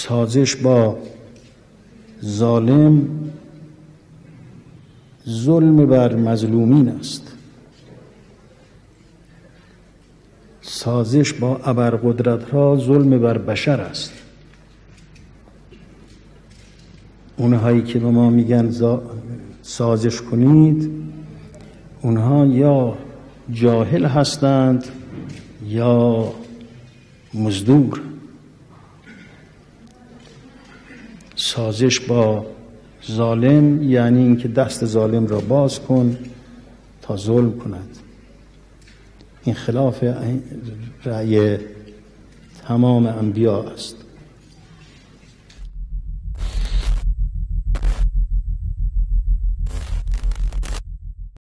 سازش با ظالم ظلم بر مظلومین است. سازش با ابرقدرت‌ها ظلم بر بشر است. اونهایی که به ما میگن سازش کنید، اونها یا جاهل هستند یا مزدور. سازش با ظالم یعنی اینکه دست ظالم را باز کن تا ظلم کند. این خلاف رأی تمام انبیا است.